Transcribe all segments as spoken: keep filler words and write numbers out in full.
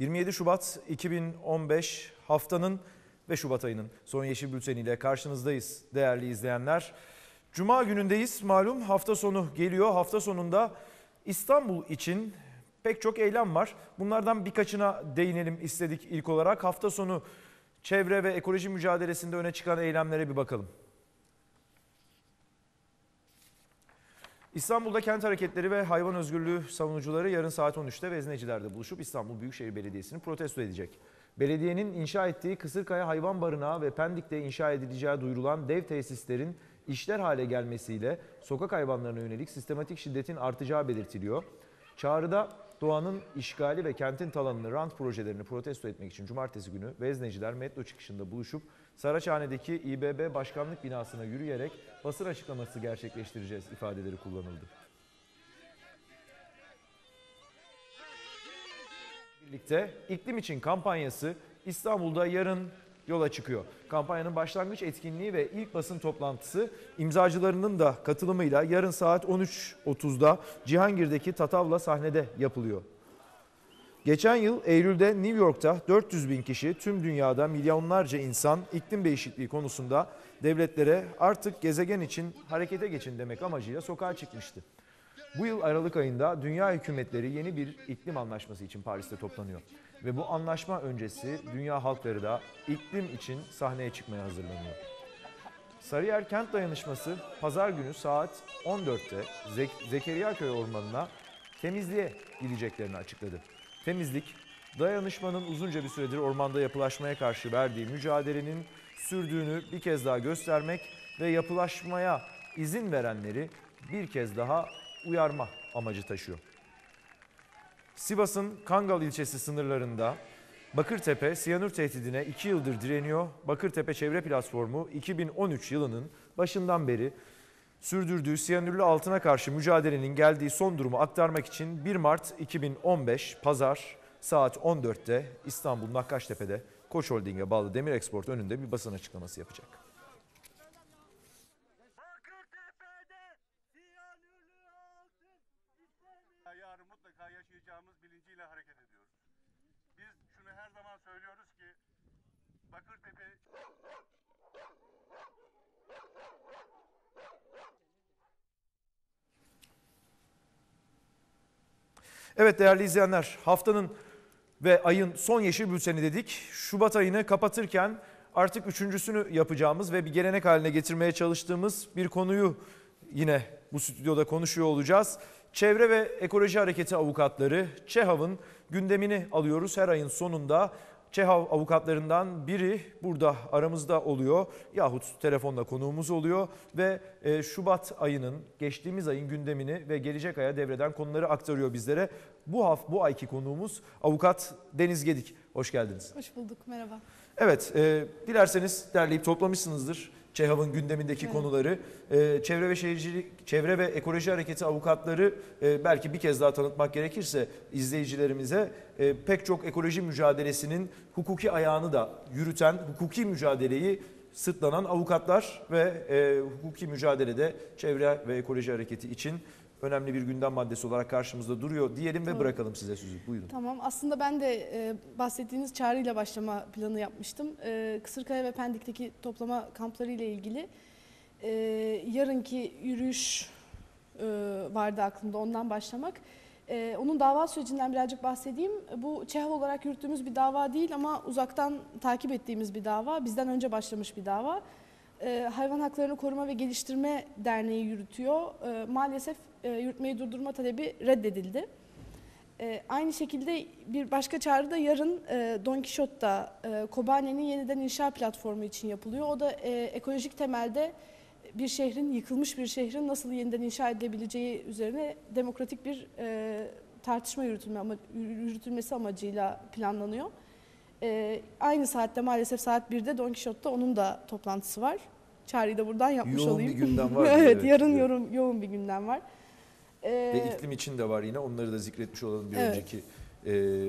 yirmi yedi Şubat iki bin on beş haftanın ve Şubat ayının son Yeşil Bülteni ile karşınızdayız değerli izleyenler. Cuma günündeyiz, malum hafta sonu geliyor. Hafta sonunda İstanbul için pek çok eylem var. Bunlardan birkaçına değinelim istedik ilk olarak. Hafta sonu çevre ve ekoloji mücadelesinde öne çıkan eylemlere bir bakalım. İstanbul'da kent hareketleri ve hayvan özgürlüğü savunucuları yarın saat on üçte Vezneciler'de buluşup İstanbul Büyükşehir Belediyesi'ni protesto edecek. Belediyenin inşa ettiği Kısırkaya Hayvan Barınağı ve Pendik'te inşa edileceği duyurulan dev tesislerin işler hale gelmesiyle sokak hayvanlarına yönelik sistematik şiddetin artacağı belirtiliyor. Çağrıda doğanın işgali ve kentin talanını, rant projelerini protesto etmek için cumartesi günü Vezneciler metro çıkışında buluşup Saraçhane'deki İ B B Başkanlık binasına yürüyerek basın açıklaması gerçekleştireceğiz ifadeleri kullanıldı. Birlikte iklim için kampanyası İstanbul'da yarın yola çıkıyor. Kampanyanın başlangıç etkinliği ve ilk basın toplantısı imzacılarının da katılımıyla yarın saat on üç otuzda Cihangir'deki Tatavla sahnede yapılıyor. Geçen yıl Eylül'de New York'ta dört yüz bin kişi, tüm dünyada milyonlarca insan iklim değişikliği konusunda devletlere artık gezegen için harekete geçin demek amacıyla sokağa çıkmıştı. Bu yıl Aralık ayında dünya hükümetleri yeni bir iklim anlaşması için Paris'te toplanıyor. Ve bu anlaşma öncesi dünya halkları da iklim için sahneye çıkmaya hazırlanıyor. Sarıyer Kent Dayanışması pazar günü saat on dörtte Zek- Zekeriyaköy Ormanı'na temizliğe gideceklerini açıkladı. Temizlik, dayanışmanın uzunca bir süredir ormanda yapılaşmaya karşı verdiği mücadelenin sürdüğünü bir kez daha göstermek ve yapılaşmaya izin verenleri bir kez daha uyarma amacı taşıyor. Sivas'ın Kangal ilçesi sınırlarında Bakırtepe siyanür tehdidine iki yıldır direniyor. Bakırtepe Çevre Platformu iki bin on üç yılının başından beri sürdürdüğü siyanürlü altına karşı mücadelenin geldiği son durumu aktarmak için bir Mart iki bin on beş Pazar saat on dörtte İstanbul Nakkaştepe'de Koç Holding'e bağlı Demir Export önünde bir basın açıklaması yapacak. Yarın mutlaka yaşayacağımız bilinciyle hareket ediyoruz. Biz şunu her zaman söylüyoruz ki Bakırtepe Evet değerli izleyenler, haftanın ve ayın son Yeşil Bülteni dedik. Şubat ayını kapatırken artık üçüncüsünü yapacağımız ve bir gelenek haline getirmeye çalıştığımız bir konuyu yine bu stüdyoda konuşuyor olacağız. Çevre ve Ekoloji Hareketi avukatları ÇEHAV'ın gündemini alıyoruz her ayın sonunda. ÇEHAV avukatlarından biri burada aramızda oluyor yahut telefonla konuğumuz oluyor ve Şubat ayının, geçtiğimiz ayın gündemini ve gelecek aya devreden konuları aktarıyor bizlere. Bu hafta bu ayki konuğumuz avukat Deniz Gedik. Hoş geldiniz. Hoş bulduk, merhaba. Evet, e, dilerseniz derleyip toplamışsınızdır ÇEHAV'ın gündemindeki evet. konuları. E, Çevre ve Şehircilik, Çevre ve Ekoloji Hareketi avukatları e, belki bir kez daha tanıtmak gerekirse izleyicilerimize e, pek çok ekoloji mücadelesinin hukuki ayağını da yürüten, hukuki mücadeleyi sırtlanan avukatlar ve e, hukuki mücadelede Çevre ve Ekoloji Hareketi için önemli bir gündem maddesi olarak karşımızda duruyor diyelim ve Doğru. bırakalım size sözü. Buyurun. Tamam. Aslında ben de e, bahsettiğiniz çağrıyla başlama planı yapmıştım. E, Kısırkaya ve Pendik'teki toplama kampları ile ilgili e, yarınki yürüyüş e, vardı aklımda, ondan başlamak. E, onun dava sürecinden birazcık bahsedeyim. Bu ÇEHAV olarak yürüttüğümüz bir dava değil ama uzaktan takip ettiğimiz bir dava. Bizden önce başlamış bir dava. E, Hayvan Haklarını Koruma ve Geliştirme Derneği yürütüyor. E, maalesef e, yürütmeyi durdurma talebi reddedildi. E, aynı şekilde bir başka çağrı da yarın e, Don Kişot'ta e, Kobane'nin yeniden inşa platformu için yapılıyor. O da e, ekolojik temelde bir şehrin, yıkılmış bir şehrin nasıl yeniden inşa edilebileceği üzerine demokratik bir e, tartışma yürütülme ama, yürütülmesi amacıyla planlanıyor. E, aynı saatte maalesef saat birde Don Kişot'ta onun da toplantısı var. Çağrıyı da buradan yapmış yoğun olayım. Bir gündem var. evet, evet, yarın evet. Yoğun, yoğun bir gündem var. Ee, Ve iklim için de var yine. Onları da zikretmiş olalım bir evet. önceki e,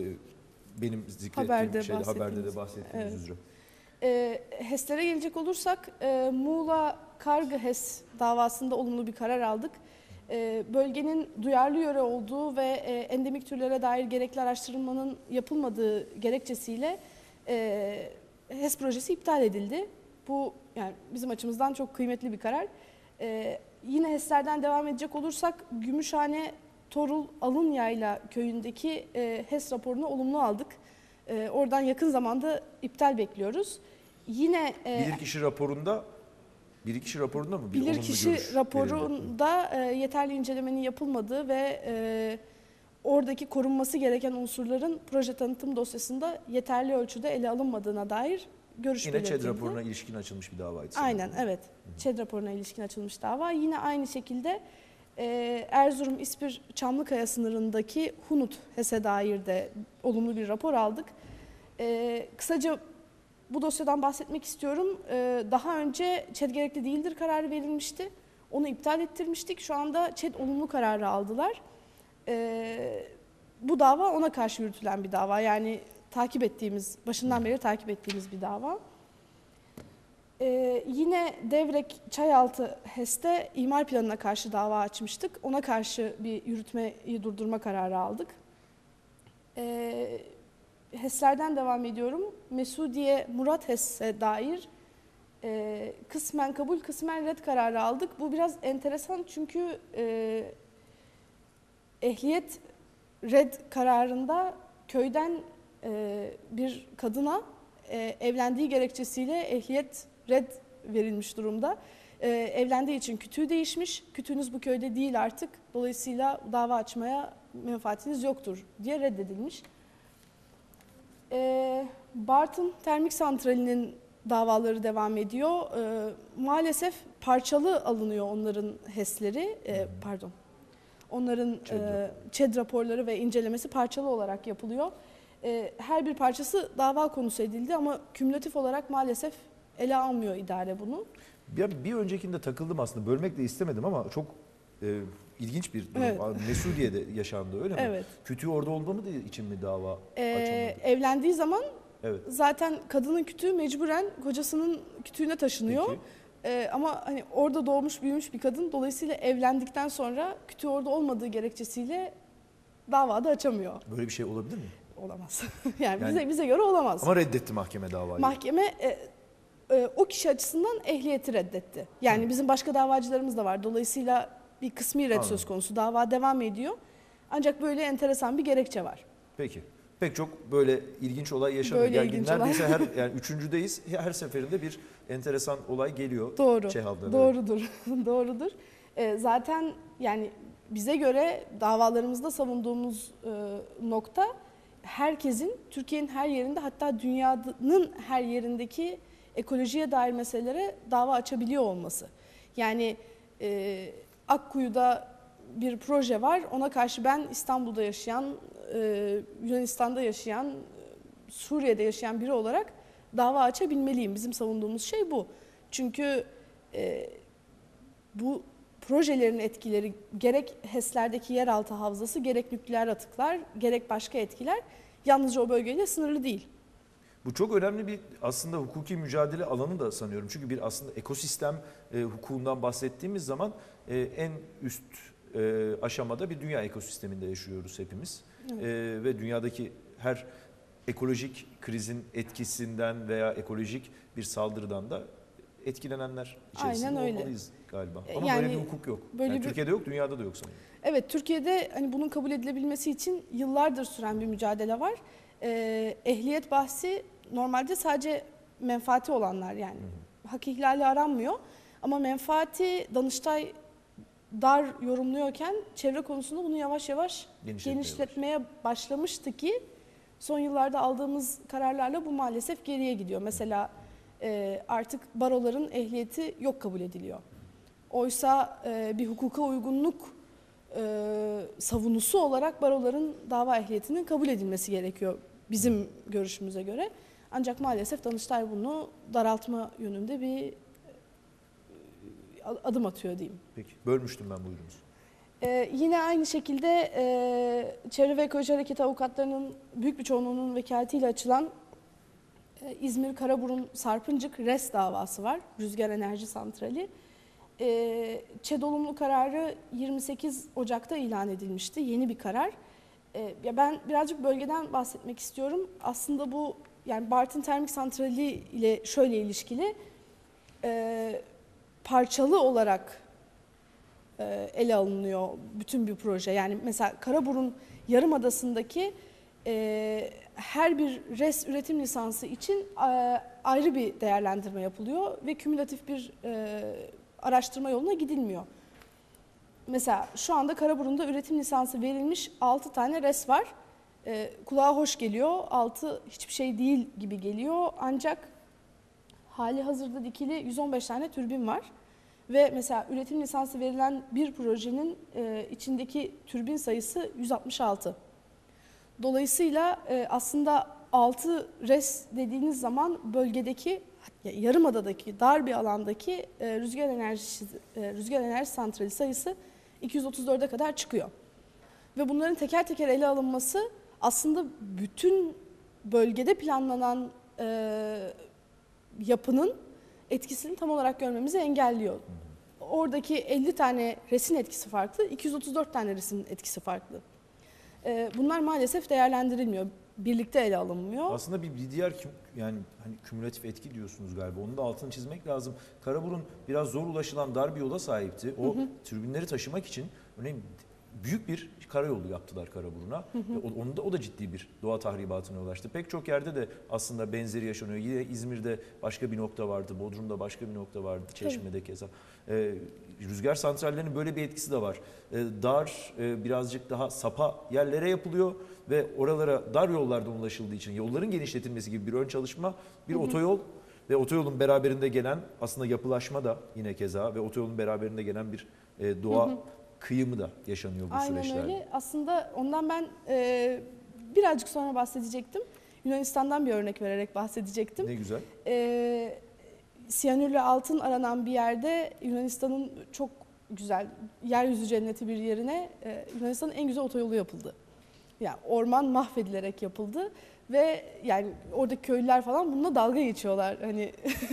benim zikrettiğim haberde şeyde haberde de bahsettiğimiz evet. üzere. E, HES'lere gelecek olursak e, Muğla Kargı HES davasında olumlu bir karar aldık. e, bölgenin duyarlı yöre olduğu ve e, endemik türlere dair gerekli araştırmanın yapılmadığı gerekçesiyle e, HES projesi iptal edildi. Bu yani bizim açımızdan çok kıymetli bir karar. E, yine HES'lerden devam edecek olursak Gümüşhane Torul Alınyayla köyündeki e, HES raporunu olumlu aldık. E, oradan yakın zamanda iptal bekliyoruz. Yine e, Bilirkişi raporunda Bilirkişi raporunda mı bir olumlu Bilirkişi görüş verildi? raporunda e, yeterli incelemenin yapılmadığı ve e, oradaki korunması gereken unsurların proje tanıtım dosyasında yeterli ölçüde ele alınmadığına dair görüş Yine belirtildi. ÇED raporuna ilişkin açılmış bir davaydı. sanırım. Aynen, evet. ÇED raporuna ilişkin açılmış dava. Yine aynı şekilde e, Erzurum İspir Çamlıkaya sınırındaki Hunut HES'e dair de olumlu bir rapor aldık. E, kısaca bu dosyadan bahsetmek istiyorum. E, daha önce ÇED gerekli değildir kararı verilmişti. Onu iptal ettirmiştik. Şu anda ÇED olumlu kararı aldılar. E, bu dava ona karşı yürütülen bir dava. Yani takip ettiğimiz, başından beri takip ettiğimiz bir dava. Ee, yine Devrek Çayaltı HES'te imar planına karşı dava açmıştık. Ona karşı bir yürütmeyi durdurma kararı aldık. Ee, HES'lerden devam ediyorum. Mesudiye Murat HES'e dair e, kısmen kabul, kısmen red kararı aldık. Bu biraz enteresan çünkü e, ehliyet red kararında köyden e, bir kadına e, evlendiği gerekçesiyle ehliyet red verilmiş durumda. Ee, evlendiği için kütüğü değişmiş. Kütüğünüz bu köyde değil artık. Dolayısıyla dava açmaya menfaatiniz yoktur diye reddedilmiş. Ee, Bartın Termik Santrali'nin davaları devam ediyor. Ee, maalesef parçalı alınıyor onların HES'leri. Ee, pardon. Onların ÇED e, ÇED raporları ve incelemesi parçalı olarak yapılıyor. Ee, her bir parçası dava konusu edildi ama kümülatif olarak maalesef ele almıyor idare bunu. Ya bir öncekinde takıldım aslında. Bölmek de istemedim ama çok e, ilginç bir durum. Evet. Mesudiye'de yaşandı öyle mi? Evet. Kütüğü orada olmadığı için mi dava Ee, açılmadı? evlendiği zaman Evet. zaten kadının kütüğü mecburen kocasının kütüğüne taşınıyor. Peki. Ee, ama hani orada doğmuş büyümüş bir kadın, dolayısıyla evlendikten sonra kütüğü orada olmadığı gerekçesiyle davada açamıyor. Böyle bir şey olabilir mi? Olamaz. yani, Yani- bize bize göre olamaz. Ama reddetti mahkeme davayı. Mahkeme e, e, o kişi açısından ehliyeti reddetti. Yani Hı. bizim başka davacılarımız da var. Dolayısıyla bir kısmi red Anladım. söz konusu. Dava devam ediyor. Ancak böyle enteresan bir gerekçe var. Peki. Pek çok böyle ilginç olay yaşanıyor. Böyle Yani ilginç neredeyse her yani üçüncüdeyiz. Her seferinde bir enteresan olay geliyor. Doğru. Çehav'da. Doğrudur. Doğrudur. E, zaten yani bize göre davalarımızda savunduğumuz e, nokta herkesin Türkiye'nin her yerinde, hatta dünyanın her yerindeki ekolojiye dair meselelere dava açabiliyor olması. Yani e, Akkuyu'da bir proje var. Ona karşı ben İstanbul'da yaşayan, e, Yunanistan'da yaşayan, Suriye'de yaşayan biri olarak dava açabilmeliyim. Bizim savunduğumuz şey bu. Çünkü e, bu projelerin etkileri gerek HES'lerdeki yeraltı havzası, gerek nükleer atıklar, gerek başka etkiler yalnızca o bölgeyle sınırlı değil. Bu çok önemli bir aslında hukuki mücadele alanı da sanıyorum. Çünkü bir aslında ekosistem e, hukukundan bahsettiğimiz zaman e, en üst e, aşamada bir dünya ekosisteminde yaşıyoruz hepimiz. Evet. E, ve dünyadaki her ekolojik krizin etkisinden veya ekolojik bir saldırıdan da etkilenenler içerisinde Aynen öyle. olmalıyız galiba. Ama Yani böyle bir hukuk yok. böyle Yani bir- Türkiye'de yok, dünyada da yok sanırım. Evet, Türkiye'de hani bunun kabul edilebilmesi için yıllardır süren bir mücadele var. Ee, ehliyet bahsi normalde sadece menfaati olanlar, yani hak ihlali aranmıyor. Ama menfaati Danıştay dar yorumluyorken çevre konusunda bunu yavaş yavaş Genişletmeye genişletmeye başlamıştı ki son yıllarda aldığımız kararlarla bu maalesef geriye gidiyor. Mesela e, artık baroların ehliyeti yok kabul ediliyor. Oysa e, bir hukuka uygunluk e, savunusu olarak baroların dava ehliyetinin kabul edilmesi gerekiyor bizim görüşümüze göre. Ancak maalesef Danıştay bunu daraltma yönünde bir e, adım atıyor diyeyim. Peki, bölmüştüm ben buyurunuz. Ee, yine aynı şekilde e, Çevre ve Ekoloji Hareketi avukatlarının büyük bir çoğunluğunun vekaletiyle açılan e, İzmir Karaburun Sarpıncık R E S davası var. Rüzgar Enerji Santrali. E, ÇED olumlu kararı yirmi sekiz Ocak'ta ilan edilmişti. Yeni bir karar. E, ya ben birazcık bölgeden bahsetmek istiyorum. Aslında bu yani Bartın Termik Santrali ile şöyle ilişkili. E, parçalı olarak e, ele alınıyor bütün bir proje. Yani mesela Karaburun Yarımadası'ndaki e, her bir res üretim lisansı için e, ayrı bir değerlendirme yapılıyor ve kümülatif bir e, araştırma yoluna gidilmiyor. Mesela şu anda Karaburun'da üretim lisansı verilmiş altı tane res var. E, kulağa hoş geliyor, altı hiçbir şey değil gibi geliyor ancak hali hazırda dikili yüz on beş tane türbin var. Ve mesela üretim lisansı verilen bir projenin e, içindeki türbin sayısı yüz altmış altı. Dolayısıyla e, aslında altı res dediğiniz zaman bölgedeki, yarımadadaki, dar bir alandaki e, rüzgar enerjisi e, rüzgar enerji santrali sayısı iki yüz otuz dörde kadar çıkıyor. Ve bunların teker teker ele alınması aslında bütün bölgede planlanan e, yapının etkisini tam olarak görmemizi engelliyor. Oradaki elli tane resin etkisi farklı, iki yüz otuz dört tane resin etkisi farklı. Bunlar maalesef değerlendirilmiyor, birlikte ele alınmıyor. Aslında bir, bir diğer küm, yani hani kümülatif etki diyorsunuz galiba. Onun da altını çizmek lazım. Karaburun biraz zor ulaşılan dar bir yola sahipti. O hı hı. türbinleri taşımak için örneğin büyük bir karayolu yaptılar Karaburun'a. Hı hı. Onun da o da ciddi bir doğa tahribatına ulaştı. Pek çok yerde de aslında benzeri yaşanıyor. Yine İzmir'de başka bir nokta vardı, Bodrum'da başka bir nokta vardı, Çeşme'de keza. Ee, rüzgar santrallerinin böyle bir etkisi de var. Ee, dar, e, birazcık daha sapa yerlere yapılıyor ve oralara dar yollardan ulaşıldığı için yolların genişletilmesi gibi bir ön çalışma, bir hı hı. otoyol ve otoyolun beraberinde gelen aslında yapılaşma da yine keza ve otoyolun beraberinde gelen bir e, doğa hı hı. kıyımı da yaşanıyor bu Aynen süreçlerde. Aynen öyle. Aslında ondan ben e, birazcık sonra bahsedecektim. Yunanistan'dan bir örnek vererek bahsedecektim. Ne güzel. E, siyanürle altın aranan bir yerde Yunanistan'ın çok güzel, yeryüzü cenneti bir yerine e, Yunanistan'ın en güzel otoyolu yapıldı. Yani orman mahvedilerek yapıldı ve yani oradaki köylüler falan bununla dalga geçiyorlar. Hani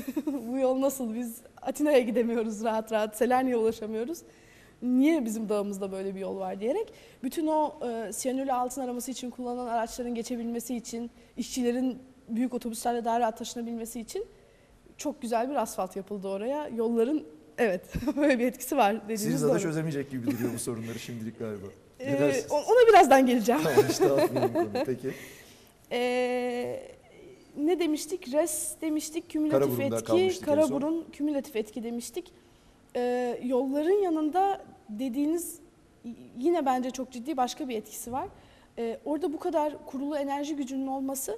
bu yol nasıl, biz Atina'ya gidemiyoruz rahat rahat, Selanik'e ulaşamıyoruz. Niye bizim dağımızda böyle bir yol var diyerek bütün o e, siyanürle altın araması için kullanılan araçların geçebilmesi için, işçilerin büyük otobüslerle daha rahat taşınabilmesi için çok güzel bir asfalt yapıldı oraya. Yolların evet böyle bir etkisi var dediğiniz Siz de doğru. çözemeyecek gibi duruyor bu sorunları şimdilik galiba. Ee, ona birazdan geleceğim. Tamam işte atmayalım konu. Peki. Ee, ne demiştik? Res demiştik, kümülatif etki, Karaburun kümülatif etki demiştik. Ee, yolların yanında dediğiniz yine bence çok ciddi başka bir etkisi var. Ee, orada bu kadar kurulu enerji gücünün olması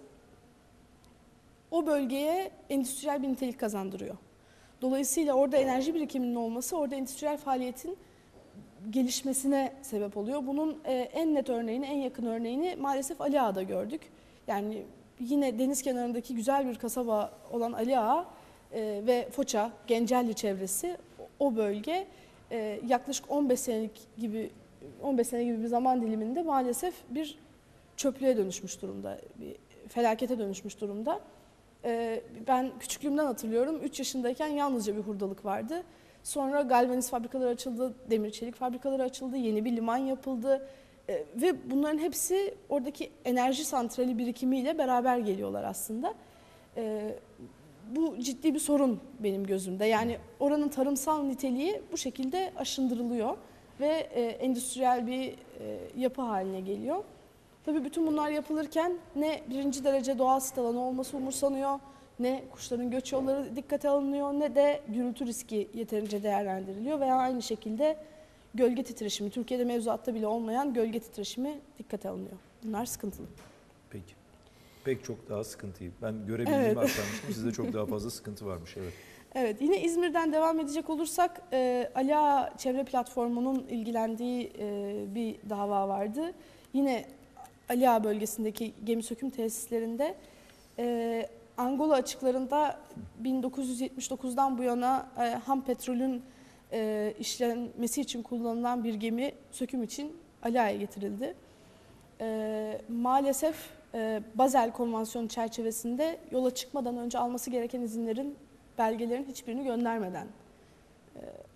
o bölgeye endüstriyel bir nitelik kazandırıyor. Dolayısıyla orada enerji birikiminin olması orada endüstriyel faaliyetin gelişmesine sebep oluyor. Bunun e, en net örneğini, en yakın örneğini maalesef Ali Ağa'da gördük. Yani yine deniz kenarındaki güzel bir kasaba olan Ali Ağa e, ve Foça, Gencelli çevresi o bölge e, yaklaşık on beş senelik gibi on beş sene gibi bir zaman diliminde maalesef bir çöplüğe dönüşmüş durumda, bir felakete dönüşmüş durumda. E, ben küçüklüğümden hatırlıyorum, üç yaşındayken yalnızca bir hurdalık vardı. Sonra galvaniz fabrikaları açıldı, demir çelik fabrikaları açıldı, yeni bir liman yapıldı e, ve bunların hepsi oradaki enerji santrali birikimiyle beraber geliyorlar aslında. E, bu ciddi bir sorun benim gözümde. Yani oranın tarımsal niteliği bu şekilde aşındırılıyor ve e, endüstriyel bir e, yapı haline geliyor. Tabii bütün bunlar yapılırken ne birinci derece doğal sit alanı olması umursanıyor, ne kuşların göç yolları dikkate alınıyor, ne de gürültü riski yeterince değerlendiriliyor veya aynı şekilde gölge titreşimi, Türkiye'de mevzuatta bile olmayan gölge titreşimi dikkate alınıyor. Bunlar sıkıntılı. Peki. Pek çok daha sıkıntıyı. Ben görebildiğimi evet. aktarmıştım. Sizde çok daha fazla sıkıntı varmış. Evet. Evet. Yine İzmir'den devam edecek olursak e, Ali Ağa Çevre Platformu'nun ilgilendiği e, bir dava vardı. Yine Ali Ağa bölgesindeki gemi söküm tesislerinde e, Angola açıklarında bin dokuz yüz yetmiş dokuzdan bu yana e, ham petrolün e, işlenmesi için kullanılan bir gemi söküm için Ali Ağa'ya getirildi. E, maalesef e, Bazel Konvansiyonu çerçevesinde yola çıkmadan önce alması gereken izinlerin, belgelerin hiçbirini göndermeden e,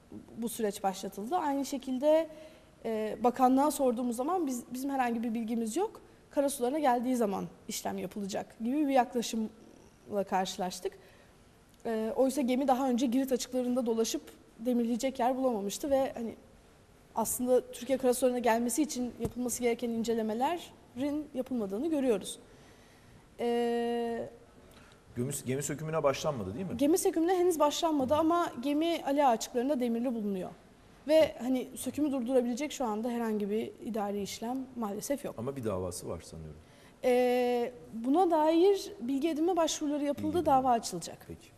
bu süreç başlatıldı. Aynı şekilde e, bakanlığa sorduğumuz zaman biz, bizim herhangi bir bilgimiz yok. Karasularına geldiği zaman işlem yapılacak gibi bir yaklaşımla karşılaştık. E, oysa gemi daha önce Girit açıklarında dolaşıp demirleyecek yer bulamamıştı ve hani aslında Türkiye karasularına gelmesi için yapılması gereken incelemelerin yapılmadığını görüyoruz. E, Gemi, gemi sökümüne başlanmadı değil mi? Gemi sökümüne henüz başlanmadı ama gemi Ali Ağa açıklarında demirli bulunuyor. Ve hani sökümü durdurabilecek şu anda herhangi bir idari işlem maalesef yok. Ama bir davası var sanıyorum. Ee, buna dair bilgi edinme başvuruları yapıldı, Bilgi dava açılacak. Peki.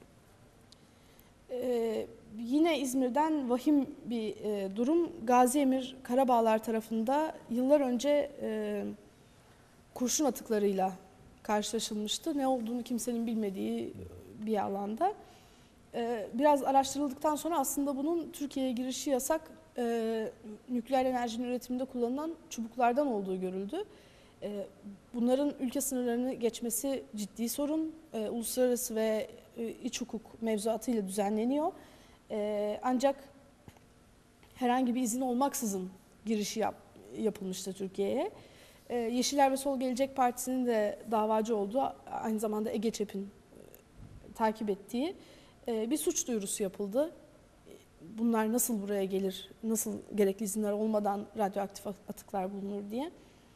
Ee, yine İzmir'den vahim bir e, durum. Gazi Emir Karabağlar tarafında yıllar önce e, kurşun atıklarıyla karşılaşılmıştı. Ne olduğunu kimsenin bilmediği bir alanda. Ee, biraz araştırıldıktan sonra aslında bunun Türkiye'ye girişi yasak e, nükleer enerjinin üretiminde kullanılan çubuklardan olduğu görüldü. E, bunların ülke sınırlarını geçmesi ciddi sorun. E, uluslararası ve e, iç hukuk mevzuatıyla düzenleniyor. E, ancak herhangi bir izin olmaksızın girişi yap, yapılmıştı Türkiye'ye. E, Yeşiller ve Sol Gelecek Partisi'nin de davacı olduğu, aynı zamanda Ege Çep'in e, takip ettiği bir suç duyurusu yapıldı. Bunlar nasıl buraya gelir, nasıl gerekli izinler olmadan radyoaktif atıklar bulunur diye.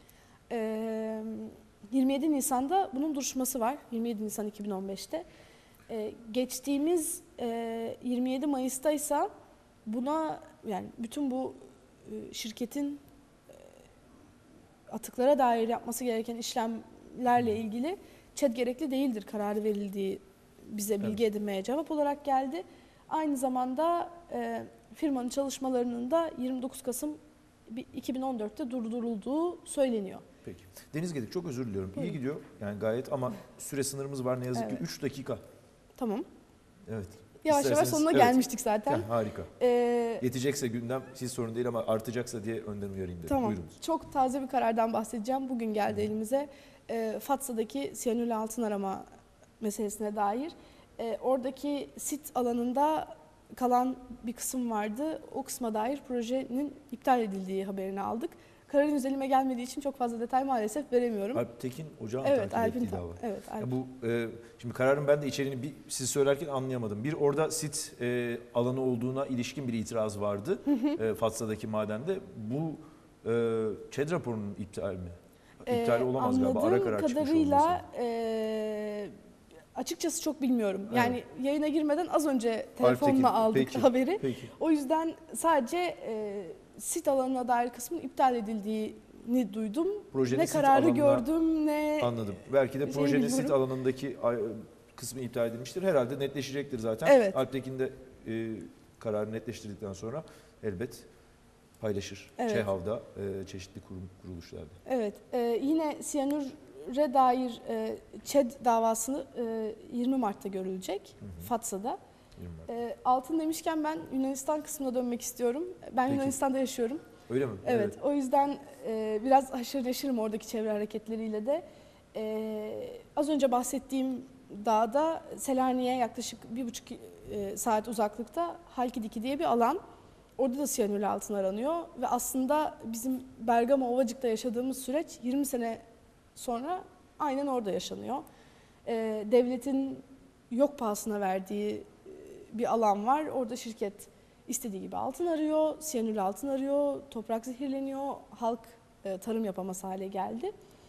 yirmi yedi Nisan'da bunun duruşması var. yirmi yedi Nisan iki bin on beş'te. Geçtiğimiz yirmi yedi Mayıs'ta ise buna, yani bütün bu şirketin atıklara dair yapması gereken işlemlerle ilgili ÇED gerekli değildir kararı verildiği bize bilgi evet. edinmeye cevap olarak geldi. Aynı zamanda e, firmanın çalışmalarının da yirmi dokuz Kasım iki bin on dört'te durdurulduğu söyleniyor. Peki. Deniz Gedik, çok özür diliyorum. Buyurun. İyi gidiyor yani gayet ama süre sınırımız var ne yazık Evet. ki üç dakika. Tamam. Evet. Yavaş yavaş İsterseniz- sonuna evet. gelmiştik zaten. Ya, harika. Ee, Yetecekse gündem hiç sorun değil ama artacaksa diye önden uyarayım dedim. tamam. Buyurunuz. Çok taze bir karardan bahsedeceğim. Bugün geldi elimize. E, Fatsa'daki siyanürlü altın arama meselesine dair. E, oradaki sit alanında kalan bir kısım vardı. O kısma dair projenin iptal edildiği haberini aldık. Kararın üzerime gelmediği için çok fazla detay maalesef veremiyorum. Alp Tekin Ocağın evet, takip Alp'in ettiği ta- dava. evet, Alp. Ya bu e, şimdi kararın ben de içeriğini bir, siz söylerken anlayamadım. Bir orada sit e, alanı olduğuna ilişkin bir itiraz vardı. E, Fatsa'daki madende. Bu e, ÇED raporunun iptal mi? İptal Ee, olamaz galiba. Ara anladığım karar çıkmış olması. kadarıyla e, açıkçası çok bilmiyorum. Yani yayına girmeden az önce telefonla Tekin, aldık peki, haberi. Peki. O yüzden sadece e, sit alanına dair kısmın iptal edildiğini duydum. Projenin ne sit kararı alanına- gördüm ne... Anladım. Belki de Bir şey projenin sit bilmiyorum. alanındaki ay- kısmı iptal edilmiştir. Herhalde netleşecektir zaten. Evet. Alp Tekin de e, kararı netleştirdikten sonra elbet paylaşır. Evet. ÇEHAV'da, e, çeşitli kurum, kuruluşlarda. Evet. e, yine siyanüre dair e, ÇED davası e, yirmi Mart'ta görülecek Hı hı. Fatsa'da. yirmi Mart. E, altın demişken ben Yunanistan kısmına dönmek istiyorum. Ben Peki. Yunanistan'da yaşıyorum. Öyle mi? Evet, o yüzden e, biraz haşır neşirim oradaki çevre hareketleriyle de. E, az önce bahsettiğim dağda Selanik'e yaklaşık bir buçuk e, saat uzaklıkta Halkidiki diye bir alan. Orada da siyanürlü altın aranıyor ve aslında bizim Bergama Ovacık'ta yaşadığımız süreç yirmi sene sonra aynen orada yaşanıyor. E, devletin yok pahasına verdiği e, bir alan var. Orada şirket İstediği gibi altın arıyor, siyanürlü altın arıyor, toprak zehirleniyor, halk e, tarım yapamaz hale geldi.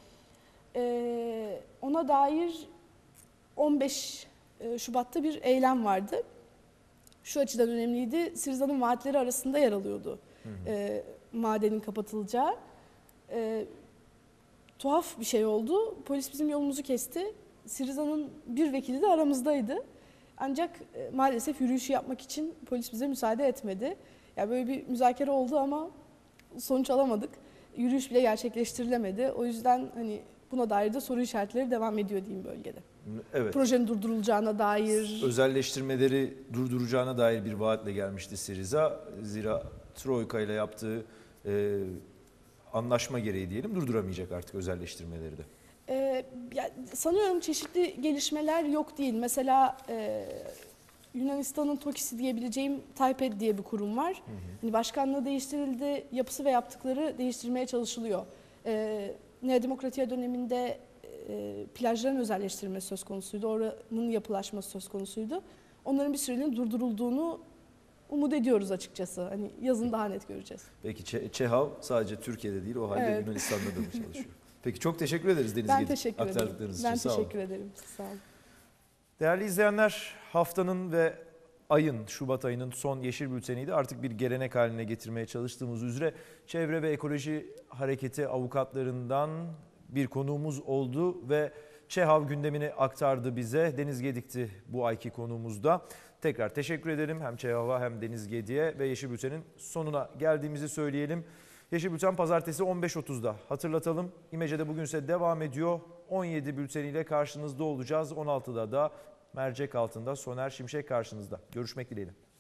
E, ona dair on beş Şubat'ta bir eylem vardı. Şu açıdan önemliydi, Siriza'nın vaatleri arasında yer alıyordu Hı hı. e, madenin kapatılacağı. E, tuhaf bir şey oldu, polis bizim yolumuzu kesti. Siriza'nın bir vekili de aramızdaydı. Ancak e, maalesef yürüyüşü yapmak için polis bize müsaade etmedi. Yani böyle bir müzakere oldu ama sonuç alamadık. Yürüyüş bile gerçekleştirilemedi. O yüzden hani buna dair de soru işaretleri devam ediyor diyeyim bölgede. Evet. Projenin durdurulacağına dair. Özelleştirmeleri durduracağına dair bir vaatle gelmişti Siriza. Zira Troika ile yaptığı e, anlaşma gereği diyelim durduramayacak artık özelleştirmeleri de. Ee, ya, sanıyorum çeşitli gelişmeler yok değil. Mesela e, Yunanistan'ın TOKİ'si diyebileceğim Taipei diye bir kurum var. Hı hı. Hani başkanlığı değiştirildi, yapısı ve yaptıkları değiştirmeye çalışılıyor. Ee, Neo Demokratiya döneminde e, plajların özelleştirilmesi söz konusuydu, oranın yapılaşması söz konusuydu. Onların bir süreliğine durdurulduğunu umut ediyoruz açıkçası. Hani yazın daha net göreceğiz. Peki Çe- ÇEHAV sadece Türkiye'de değil, o halde Evet. Yunanistan'da da mı çalışıyor? Peki çok teşekkür ederiz Deniz Ben Gedik teşekkür ederim. aktardıklarınız için. Ben Sağ olun. teşekkür ederim. Sağ olun. Değerli izleyenler, haftanın ve ayın, Şubat ayının son Yeşil Bülteni'ydi. Artık bir gelenek haline getirmeye çalıştığımız üzere Çevre ve Ekoloji Hareketi avukatlarından bir konuğumuz oldu ve ÇEHAV gündemini aktardı bize. Deniz Gedik'ti bu ayki konuğumuzda. Tekrar teşekkür ederim hem ÇEHAV'a hem Deniz Gedik'e ve Yeşil Bülten'in sonuna geldiğimizi söyleyelim. Yeşil Bülten pazartesi on beş otuzda hatırlatalım. İmece'de bugünse devam ediyor. on yedi bülteniyle karşınızda olacağız. on altıda da mercek altında Soner Şimşek karşınızda. Görüşmek dileğiyle.